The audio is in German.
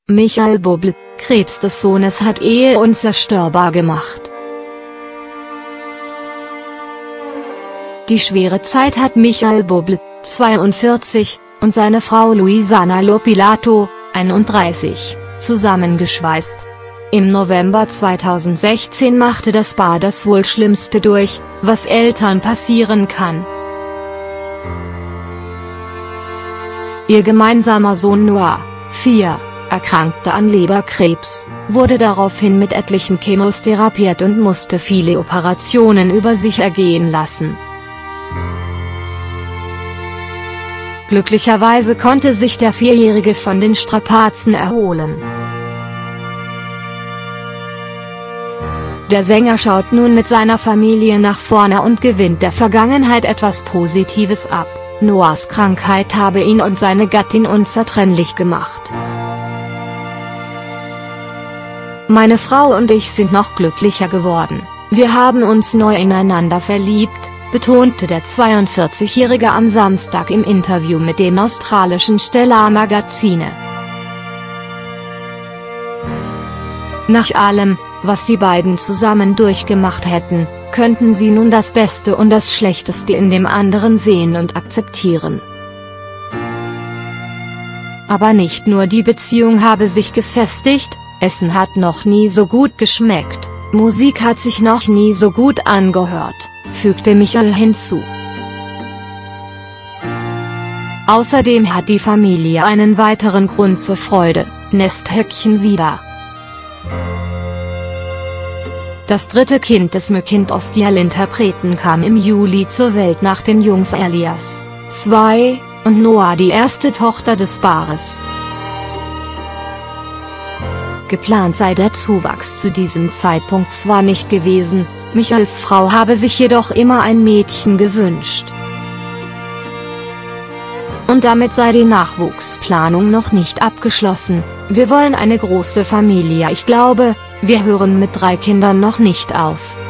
Michael Bublé, Krebs des Sohnes hat Ehe unzerstörbar gemacht. Die schwere Zeit hat Michael Bublé, 42, und seine Frau Luisana Lopilato, 31, zusammengeschweißt. Im November 2016 machte das Paar das wohl Schlimmste durch, was Eltern passieren kann. Ihr gemeinsamer Sohn Noah, 4, erkrankte an Leberkrebs, wurde daraufhin mit etlichen Chemos therapiert und musste viele Operationen über sich ergehen lassen. Glücklicherweise konnte sich der Vierjährige von den Strapazen erholen. Der Sänger schaut nun mit seiner Familie nach vorne und gewinnt der Vergangenheit etwas Positives ab. Noahs Krankheit habe ihn und seine Gattin unzertrennlich gemacht. Meine Frau und ich sind noch glücklicher geworden. Wir haben uns neu ineinander verliebt, betonte der 42-Jährige am Samstag im Interview mit dem australischen Stellar Magazine. Nach allem, was die beiden zusammen durchgemacht hätten, könnten sie nun das Beste und das Schlechteste in dem anderen sehen und akzeptieren. Aber nicht nur die Beziehung habe sich gefestigt, Essen hat noch nie so gut geschmeckt, Musik hat sich noch nie so gut angehört, fügte Michael hinzu. Außerdem hat die Familie einen weiteren Grund zur Freude, Nesthäkchen wieder. Das dritte Kind des Making-of-Interpreten kam im Juli zur Welt nach den Jungs Elias, 2, und Noah, die erste Tochter des Paares. Geplant sei der Zuwachs zu diesem Zeitpunkt zwar nicht gewesen, Michaels Frau habe sich jedoch immer ein Mädchen gewünscht. Und damit sei die Nachwuchsplanung noch nicht abgeschlossen. Wir wollen eine große Familie. Ich glaube, wir hören mit 3 Kindern noch nicht auf.